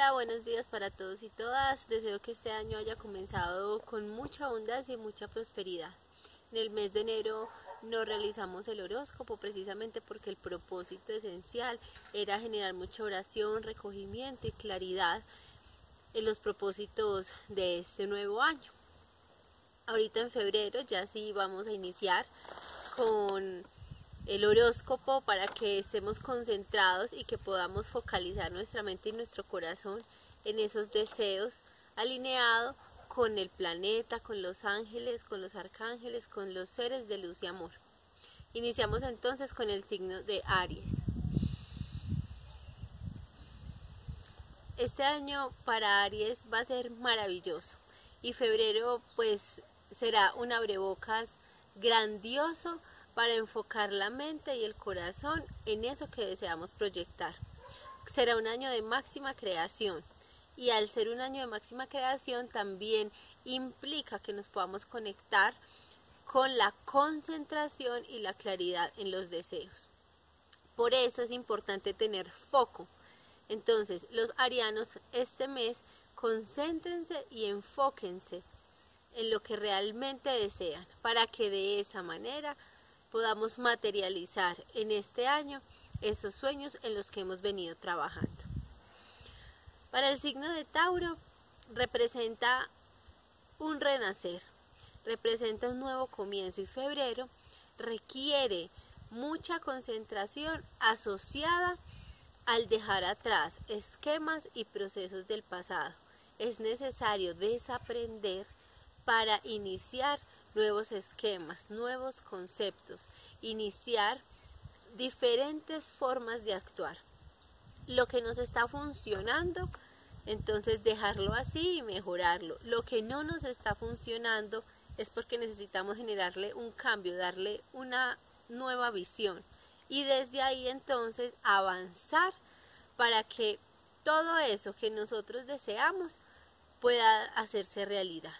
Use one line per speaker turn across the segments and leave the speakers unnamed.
Hola, buenos días para todos y todas. Deseo que este año haya comenzado con mucha abundancia y mucha prosperidad. En el mes de enero no realizamos el horóscopo precisamente porque el propósito esencial era generar mucha oración, recogimiento y claridad en los propósitos de este nuevo año. Ahorita en febrero ya sí vamos a iniciar con el horóscopo para que estemos concentrados y que podamos focalizar nuestra mente y nuestro corazón en esos deseos alineados con el planeta, con los ángeles, con los arcángeles, con los seres de luz y amor. Iniciamos entonces con el signo de Aries. Este año para Aries va a ser maravilloso y febrero pues será un abrebocas grandioso para enfocar la mente y el corazón en eso que deseamos proyectar. Será un año de máxima creación y al ser un año de máxima creación también implica que nos podamos conectar con la concentración y la claridad en los deseos. Por eso es importante tener foco. Entonces, los arianos este mes concéntrense y enfóquense en lo que realmente desean para que de esa manera podamos materializar en este año esos sueños en los que hemos venido trabajando. Para el signo de Tauro representa un renacer, representa un nuevo comienzo y febrero requiere mucha concentración asociada al dejar atrás esquemas y procesos del pasado. Es necesario desaprender para iniciar nuevos esquemas, nuevos conceptos, iniciar diferentes formas de actuar. Lo que nos está funcionando, entonces dejarlo así y mejorarlo. Lo que no nos está funcionando es porque necesitamos generarle un cambio, darle una nueva visión y desde ahí entonces avanzar para que todo eso que nosotros deseamos pueda hacerse realidad.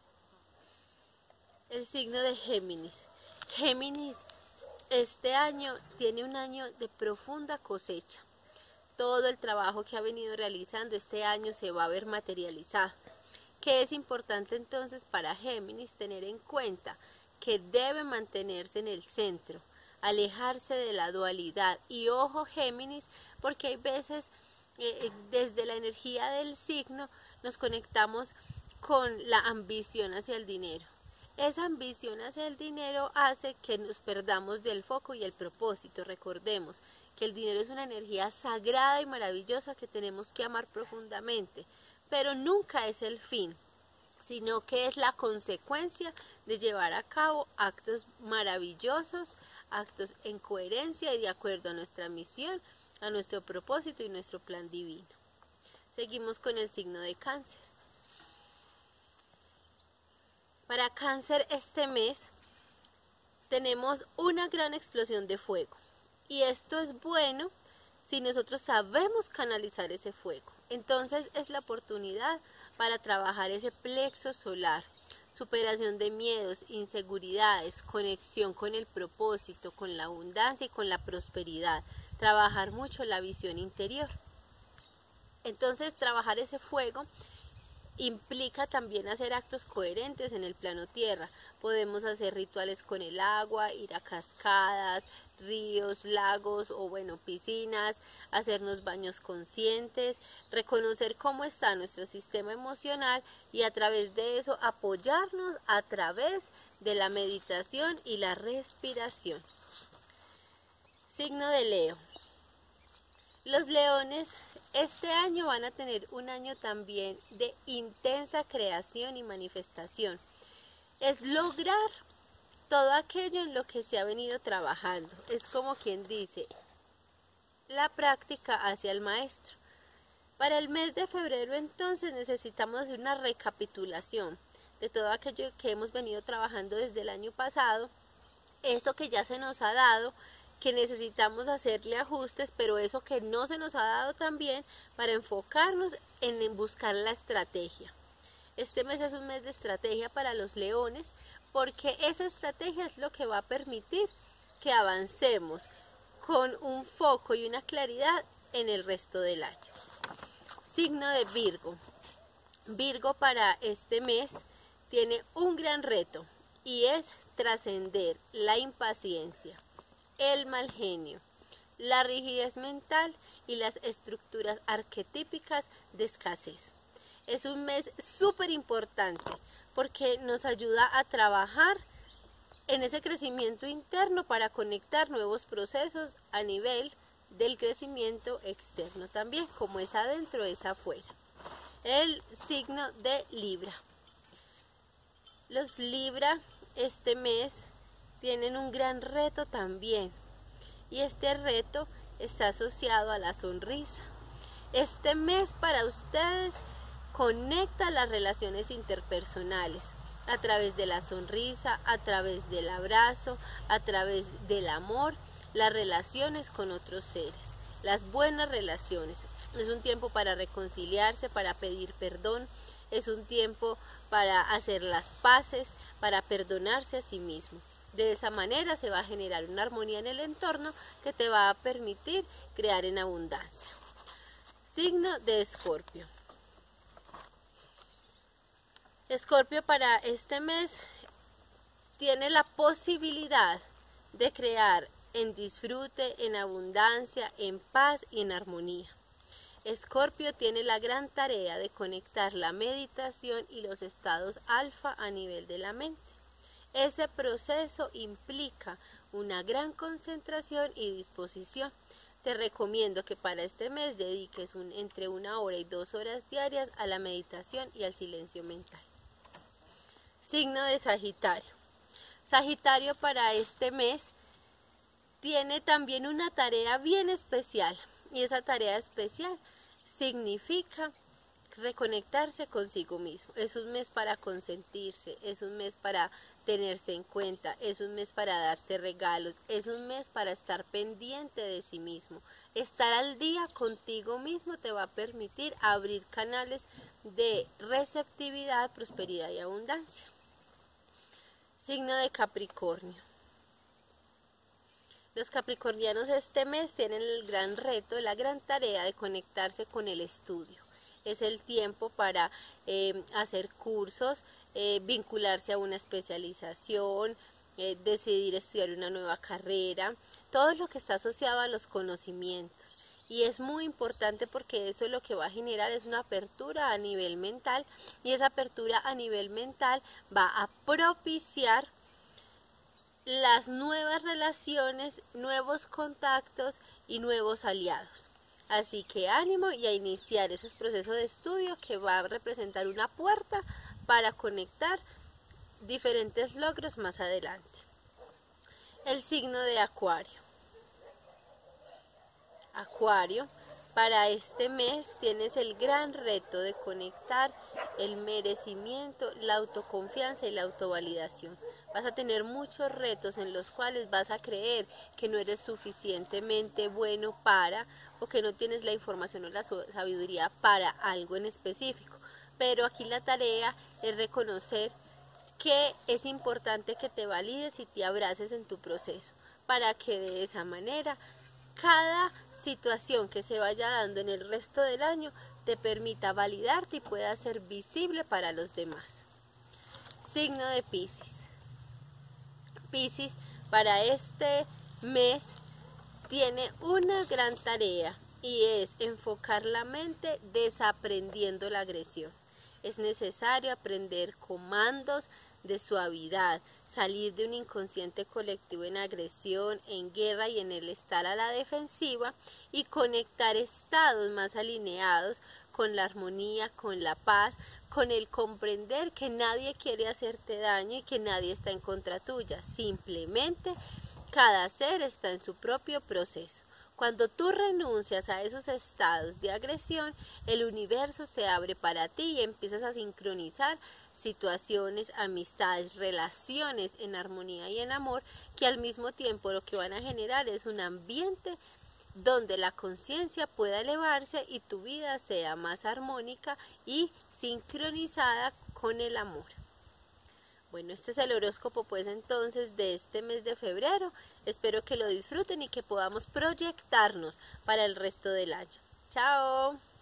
El signo de Géminis. Géminis este año tiene un año de profunda cosecha. Todo el trabajo que ha venido realizando este año se va a ver materializado. ¿Qué es importante entonces para Géminis? Tener en cuenta que debe mantenerse en el centro, alejarse de la dualidad. Y ojo Géminis, porque hay veces desde la energía del signo nos conectamos con la ambición hacia el dinero. Esa ambición hacia el dinero hace que nos perdamos del foco y el propósito. Recordemos que el dinero es una energía sagrada y maravillosa que tenemos que amar profundamente, pero nunca es el fin, sino que es la consecuencia de llevar a cabo actos maravillosos, actos en coherencia y de acuerdo a nuestra misión, a nuestro propósito y nuestro plan divino. Seguimos con el signo de Cáncer. Para Cáncer este mes tenemos una gran explosión de fuego y esto es bueno si nosotros sabemos canalizar ese fuego. Entonces es la oportunidad para trabajar ese plexo solar, superación de miedos, inseguridades, conexión con el propósito, con la abundancia y con la prosperidad, trabajar mucho la visión interior. Entonces trabajar ese fuego implica también hacer actos coherentes en el plano tierra. Podemos hacer rituales con el agua, ir a cascadas, ríos, lagos o piscinas, hacernos baños conscientes, reconocer cómo está nuestro sistema emocional y a través de eso apoyarnos a través de la meditación y la respiración. Signo de Leo. Los leones este año van a tener un año también de intensa creación y manifestación. Es lograr todo aquello en lo que se ha venido trabajando. Es como quien dice, la práctica hacia el maestro. Para el mes de febrero entonces necesitamos hacer una recapitulación de todo aquello que hemos venido trabajando desde el año pasado, eso que ya se nos ha dado, que necesitamos hacerle ajustes, pero eso que no se nos ha dado también para enfocarnos en buscar la estrategia. Este mes es un mes de estrategia para los leones porque esa estrategia es lo que va a permitir que avancemos con un foco y una claridad en el resto del año. Signo de Virgo. Virgo para este mes tiene un gran reto y es trascender la impaciencia, el mal genio, la rigidez mental y las estructuras arquetípicas de escasez. Es un mes súper importante porque nos ayuda a trabajar en ese crecimiento interno para conectar nuevos procesos a nivel del crecimiento externo también, como es adentro, es afuera. El signo de Libra. Los Libra este mes tienen un gran reto también, y este reto está asociado a la sonrisa. Este mes para ustedes conecta las relaciones interpersonales a través de la sonrisa, a través del abrazo, a través del amor, las relaciones con otros seres, las buenas relaciones. Es un tiempo para reconciliarse, para pedir perdón, es un tiempo para hacer las paces, para perdonarse a sí mismo. De esa manera se va a generar una armonía en el entorno que te va a permitir crear en abundancia. Signo de Escorpio. Escorpio para este mes tiene la posibilidad de crear en disfrute, en abundancia, en paz y en armonía. Escorpio tiene la gran tarea de conectar la meditación y los estados alfa a nivel de la mente. Ese proceso implica una gran concentración y disposición. Te recomiendo que para este mes dediques entre 1 hora y 2 horas diarias a la meditación y al silencio mental. Signo de Sagitario. Sagitario para este mes tiene también una tarea bien especial, y esa tarea especial significa reconectarse consigo mismo. Es un mes para consentirse, es un mes para tenerse en cuenta, es un mes para darse regalos, es un mes para estar pendiente de sí mismo. Estar al día contigo mismo te va a permitir abrir canales de receptividad, prosperidad y abundancia. Signo de Capricornio. Los capricornianos este mes tienen el gran reto, la gran tarea de conectarse con el estudio. Es el tiempo para hacer cursos, vincularse a una especialización, decidir estudiar una nueva carrera, todo lo que está asociado a los conocimientos. Y es muy importante porque eso lo que va a generar es una apertura a nivel mental, y esa apertura a nivel mental va a propiciar las nuevas relaciones, nuevos contactos y nuevos aliados. Así que ánimo y a iniciar esos procesos de estudio que va a representar una puerta para conectar diferentes logros más adelante. El signo de Acuario. Acuario, para este mes tienes el gran reto de conectar el merecimiento, la autoconfianza y la autovalidación. Vas a tener muchos retos en los cuales vas a creer que no eres suficientemente bueno para, o que no tienes la información o la sabiduría para algo en específico. Pero aquí la tarea es reconocer que es importante que te valides y te abraces en tu proceso, para que de esa manera cada situación que se vaya dando en el resto del año te permita validarte y pueda ser visible para los demás. Signo de Piscis. Piscis para este mes tiene una gran tarea, y es enfocar la mente desaprendiendo la agresión. Es necesario aprender comandos de suavidad, salir de un inconsciente colectivo en agresión, en guerra y en el estar a la defensiva, y conectar estados más alineados con la armonía, con la paz, con el comprender que nadie quiere hacerte daño y que nadie está en contra tuya. Simplemente cada ser está en su propio proceso. Cuando tú renuncias a esos estados de agresión, el universo se abre para ti y empiezas a sincronizar situaciones, amistades, relaciones en armonía y en amor, que al mismo tiempo lo que van a generar es un ambiente donde la conciencia pueda elevarse y tu vida sea más armónica y sincronizada con el amor. Bueno, este es el horóscopo pues entonces de este mes de febrero. Espero que lo disfruten y que podamos proyectarnos para el resto del año. ¡Chao!